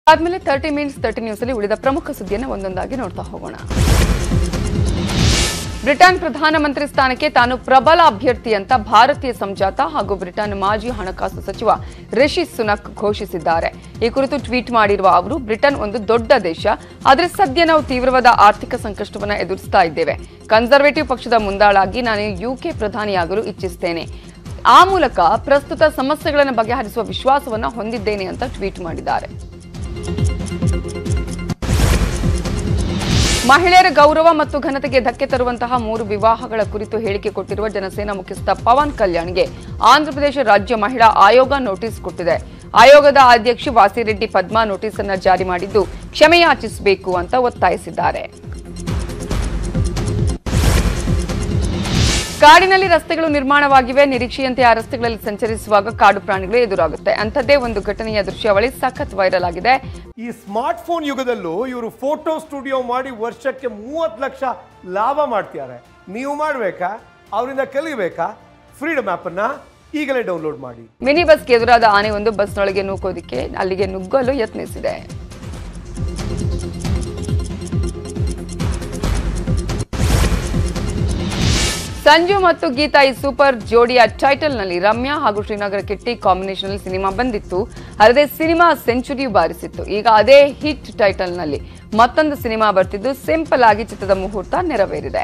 ಆದ್ಮೇಲೆ 30 minutes 30 news ಅಲ್ಲಿ ಉಳಿದ ಪ್ರಮುಖ ಸುದ್ದಿಯನ್ನು ಒಂದೊಂದಾಗಿ ನೋಡ್ತಾ ಹೋಗೋಣ. ಬ್ರಿಟನ್ ಪ್ರಧಾನಮಂತ್ರಿ ಸ್ಥಾನಕ್ಕೆ ತಾನು ಪ್ರಬಲ ಅಭ್ಯರ್ಥಿ ಅಂತ ಭಾರತೀಯ ಸಂಜಾತ ಹಾಗೂ ಬ್ರಿಟನ್ ಮಾಜಿ ಹಣಕಾಸು ಸಚಿವ ರಿಷಿ ಸುನಕ್ ಘೋಷಿಸಿದ್ದಾರೆ. ಈ ಕುರಿತು ಟ್ವೀಟ್ ಮಾಡಿರುವ ಅವರು, ಬ್ರಿಟನ್ ಒಂದು ದೊಡ್ಡ ದೇಶ, ಆದರೆ ಸದ್ಯ ನಾವು ತೀವ್ರವಾದ ಆರ್ಥಿಕ ಸಂಕಷ್ಟವನ್ನು ಎದುರಿಸ್ತಾ ಇದ್ದೇವೆ. ಕನ್ಸರ್ವೇಟಿವ್ ಪಕ್ಷದ ಮುಂದಾಳಾಗಿ ನಾನು ಯುಕೆ ಪ್ರಧಾನಿಯಾಗಲು ಇಚ್ಛಿಸುತ್ತೇನೆ. ಆ ಮೂಲಕ ಪ್ರಸ್ತುತ ಸಮಸ್ಯೆಗಳನ್ನು ಬಗೆಹರಿಸುವ ವಿಶ್ವಾಸವನ್ನು ಹೊಂದಿದ್ದೇನೆ ಅಂತ ಟ್ವೀಟ್ ಮಾಡಿದ್ದಾರೆ. ಮಹಿಳೆಯರ ಗೌರವ ಮತ್ತು ಘನತೆಗೆ ಧಕ್ಕೆ ತರುವಂತಹ 3 ವಿವಾಹಗಳ ಕುರಿತು ಹೇಳಿಕೆ ಕೊಟ್ಟಿರುವ ಜನಸೇನಾ ಮುಖ್ಯಸ್ಥ ಪವನ್ ಕಲ್ಯಾಣ್ಗೆ ಆಂಧ್ರಪ್ರದೇಶ ರಾಜ್ಯ ಮಹಿಳಾ ಆಯೋಗ ನೋಟಿಸ್ ಕೊಟ್ಟಿದೆ. ಆಯೋಗದ ಅಧ್ಯಕ್ಷೆ ವಾಸಿರೆಡ್ಡಿ ಪದ್ಮಾ ನೋಟಿಸ್ ಅನ್ನು ಜಾರಿ ಮಾಡಿದ್ದು ಕ್ಷಮೆಯಾಚಿಸಬೇಕು ಅಂತ ಒತ್ತಾಯಿಸಿದ್ದಾರೆ. ಕಾಡಿನಲ್ಲಿ ರಸ್ತೆಗಳು ನಿರ್ಮಾಣವಾಗಿವೆ. ನಿರೀಕ್ಷೆಯಂತೆ ಆ ರಸ್ತೆಗಳಲ್ಲಿ ಸಂಚರಿಸುವಾಗ ಕಾಡು ಪ್ರಾಣಿಗಳು ಎದುರಾಗುತ್ತೆ. ಅಂಥದ್ದೇ ಒಂದು ಘಟನೆಯ ದೃಶ್ಯಾವಳಿ ಸಖತ್ ವೈರಲ್ ಆಗಿದೆ. ಈ ಸ್ಮಾರ್ಟ್ ಫೋನ್ ಯುಗದಲ್ಲೂ ಇವರು ಫೋಟೋ ಸ್ಟುಡಿಯೋ ಮಾಡಿ ವರ್ಷಕ್ಕೆ 30 ಲಕ್ಷ ಲಾಭ ಮಾಡ್ತಿದ್ದಾರೆ. ನೀವು ಮಾಡಬೇಕಾ? ಅವರಿಂದ ಕಲಿಬೇಕಾ? ಫ್ರೀಡಮ್ ಆಪ್ ಅನ್ನ ಈಗಲೇ ಡೌನ್ಲೋಡ್ ಮಾಡಿ. ಮಿನಿ ಬಸ್ಗೆ ಎದುರಾದ ಆನೆ ಒಂದು ಬಸ್ನೊಳಗೆ ನೂಕೋದಿಕ್ಕೆ ಅಲ್ಲಿಗೆ ನುಗ್ಗಲು ಯತ್ನಿಸಿದೆ. ಸಂಜು ಮತ್ತು ಗೀತಾ ಈ ಸೂಪರ್ ಜೋಡಿಯ ಟೈಟಲ್ ನಲ್ಲಿ ರಮ್ಯಾ ಹಾಗೂ ಶ್ರೀನಗರ ಕಿಟ್ಟಿ ಕಾಂಬಿನೇಷನ್ ನಲ್ಲಿ ಸಿನಿಮಾ ಬಂದಿತ್ತು. ಅಲ್ಲದೆ ಸಿನಿಮಾ ಸೆಂಚುರಿ ಬಾರಿಸಿತ್ತು. ಈಗ ಅದೇ ಹಿಟ್ ಟೈಟಲ್ ನಲ್ಲಿ ಮತ್ತೊಂದು ಸಿನಿಮಾ ಬರ್ತಿದ್ದು ಸಿಂಪಲ್ ಆಗಿ ಚಿತ್ರದ ಮುಹೂರ್ತ ನೆರವೇರಿದೆ.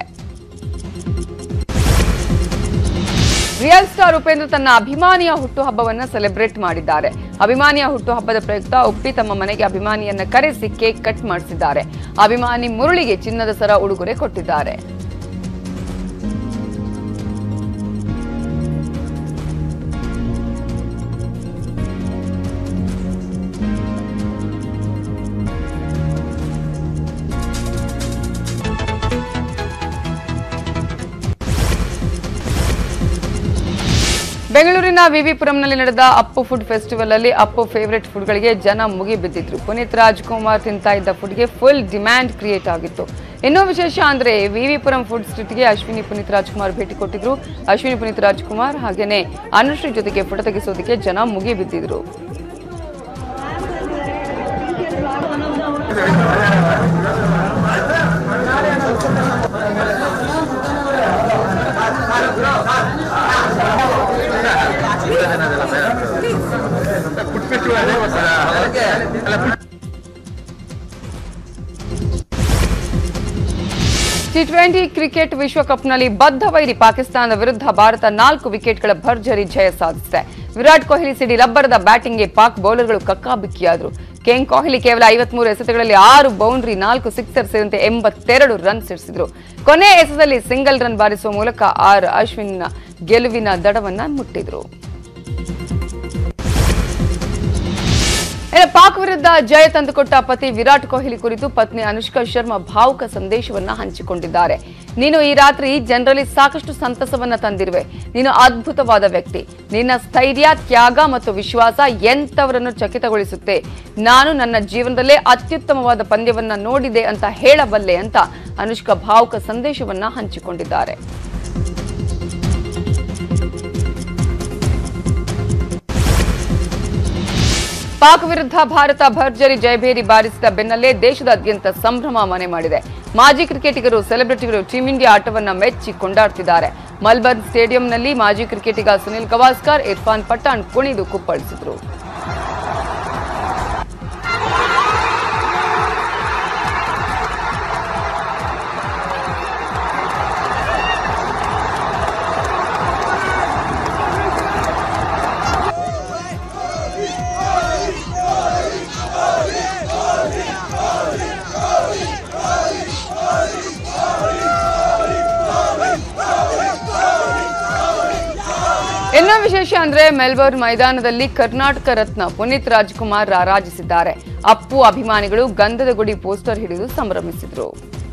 ರಿಯಲ್ ಸ್ಟಾರ್ ಉಪೇಂದ್ರ ತನ್ನ ಅಭಿಮಾನಿಯ ಹುಟ್ಟುಹಬ್ಬವನ್ನ ಸೆಲೆಬ್ರೇಟ್ ಮಾಡಿದ್ದಾರೆ. ಅಭಿಮಾನಿಯ ಹುಟ್ಟುಹಬ್ಬದ ಪ್ರಯುಕ್ತ ಉಪ್ಪಿ ತಮ್ಮ ಮನೆಗೆ ಅಭಿಮಾನಿಯನ್ನ ಕರೆಸಿ ಕೇಕ್ ಕಟ್ ಮಾಡಿಸಿದ್ದಾರೆ. ಅಭಿಮಾನಿ ಮುರಳಿಗೆ ಚಿನ್ನದ ಸರ ಉಡುಗೊರೆ ಕೊಟ್ಟಿದ್ದಾರೆ. ಬೆಂಗಳೂರಿನ ವಿವಿಪುರಂನಲ್ಲಿ ನಡೆದ ಅಪ್ಪು ಫುಡ್ ಫೆಸ್ಟಿವಲ್ ಅಲ್ಲಿ ಅಪ್ಪು ಫೇವರೇಟ್ ಫುಡ್ಗಳಿಗೆ ಜನ ಮುಗಿಬಿದ್ದಿದ್ರು. ಪುನೀತ್ ರಾಜ್ಕುಮಾರ್ ತಿಂತಾ ಇದ್ದ ಫುಡ್ಗೆ ಫುಲ್ ಡಿಮ್ಯಾಂಡ್ ಕ್ರಿಯೇಟ್ ಆಗಿತ್ತು. ಇನ್ನೂ ವಿಶೇಷ ಅಂದ್ರೆ ವಿವಿಪುರಂ ಫುಡ್ ಸ್ಟ್ರೀಟ್ಗೆ ಅಶ್ವಿನಿ ಪುನೀತ್ ರಾಜ್ಕುಮಾರ್ ಭೇಟಿ ಕೊಟ್ಟಿದ್ರು. ಅಶ್ವಿನಿ ಪುನೀತ್ ರಾಜ್ಕುಮಾರ್ ಹಾಗೇನೆ ಅನುಶ್ರೀ ಜೊತೆಗೆ ಫೋಟೋ ತೆಗೆಸೋದಕ್ಕೆ ಜನ ಮುಗಿಬಿದ್ದಿದ್ರು. T20 ಕ್ರಿಕೆಟ್ ವಿಶ್ವಕಪ್ನಲ್ಲಿ ಬದ್ಧ ವೈರಿ ಪಾಕಿಸ್ತಾನದ ವಿರುದ್ಧ ಭಾರತ 4 ವಿಕೆಟ್ಗಳ ಭರ್ಜರಿ ಜಯ ಸಾಧಿಸಿದೆ. ವಿರಾಟ್ ಕೊಹ್ಲಿ ಸಿಡಿ ರಬ್ಬರದ ಬ್ಯಾಟಿಂಗ್ಗೆ ಪಾಕ್ ಬೌಲರ್ಗಳು ಕಕ್ಕಾಬಿಕ್ಕಿಯಾದರು. ಕೆಂಗ್ ಕೊಹ್ಲಿ ಕೇವಲ 53 ಎಸೆತಗಳಲ್ಲಿ 6 ಬೌಂಡ್ರಿ 4 ಸಿಕ್ಸರ್ ಸೇರಿದಂತೆ 82 ರನ್ ಸಿಡಿಸಿದ್ರು. ಕೊನೆ ಎಸೆತದಲ್ಲಿ ಸಿಂಗಲ್ ರನ್ ಬಾರಿಸುವ ಮೂಲಕ ಅಶ್ವಿನ್ ಗೆಲುವಿನ ದಡವನ್ನ ಮುಟ್ಟಿದ್ರು. ಪಾಕ್ ವಿರುದ್ಧ ಜಯ ತಂದುಕೊಟ್ಟ ಪತಿ ವಿರಾಟ್ ಕೊಹ್ಲಿ ಕುರಿತು ಪತ್ನಿ ಅನುಷ್ಕಾ ಶರ್ಮಾ ಭಾವುಕ ಸಂದೇಶವನ್ನ ಹಂಚಿಕೊಂಡಿದ್ದಾರೆ. ನೀನು ಈ ರಾತ್ರಿ ಜನರಲ್ಲಿ ಸಾಕಷ್ಟು ಸಂತಸವನ್ನ ತಂದಿರುವೆ. ನೀನು ಅದ್ಭುತವಾದ ವ್ಯಕ್ತಿ. ನಿನ್ನ ಸ್ಥೈರ್ಯ, ತ್ಯಾಗ ಮತ್ತು ವಿಶ್ವಾಸ ಎಂತವರನ್ನು ಚಕಿತಗೊಳಿಸುತ್ತೆ. ನಾನು ನನ್ನ ಜೀವನದಲ್ಲೇ ಅತ್ಯುತ್ತಮವಾದ ಪಂದ್ಯವನ್ನ ನೋಡಿದೆ ಅಂತ ಹೇಳಬಲ್ಲೆ ಅಂತ ಅನುಷ್ಕಾ ಭಾವುಕ ಸಂದೇಶವನ್ನ ಹಂಚಿಕೊಂಡಿದ್ದಾರೆ. ಪಾಕ್ ವಿರುದ್ಧ ಭಾರತ ಭರ್ಜರಿ ಜಯಭೇರಿ ಬಾರಿಸಿದ ಬೆನ್ನಲ್ಲೇ ದೇಶದಾದ್ಯಂತ ಸಂಭ್ರಮ ಮನೆ ಮಾಡಿದೆ. ಮಾಜಿ ಕ್ರಿಕೆಟಿಗರು, ಸೆಲೆಬ್ರಿಟಿಗಳು ಟೀಂ ಇಂಡಿಯಾ ಆಟವನ್ನ ಮೆಚ್ಚಿ ಕೊಂಡಾಡ್ತಿದ್ದಾರೆ. ಮಲ್ಬರ್ನ್ ಸ್ಟೇಡಿಯಂನಲ್ಲಿ ಮಾಜಿ ಕ್ರಿಕೆಟಿಗ ಸುನಿಲ್ ಗವಾಸ್ಕರ್, ಇರ್ಫಾನ್ ಪಠಾಣ್ ಕುಣಿದು ಕುಪ್ಪಳಿಸಿದ್ರು. ಇನ್ನೂ ವಿಶೇಷ ಅಂದ್ರೆ ಮೆಲ್ಬೋರ್ನ್ ಮೈದಾನದಲ್ಲಿ ಕರ್ನಾಟಕ ರತ್ನ ಪುನೀತ್ ರಾಜ್ಕುಮಾರ್ ರಾರಾಜಿಸಿದ್ದಾರೆ. ಅಪ್ಪು ಅಭಿಮಾನಿಗಳು ಗಂಧದ ಗುಡಿ ಪೋಸ್ಟರ್ ಹಿಡಿದು ಸಂಭ್ರಮಿಸಿದ್ರು.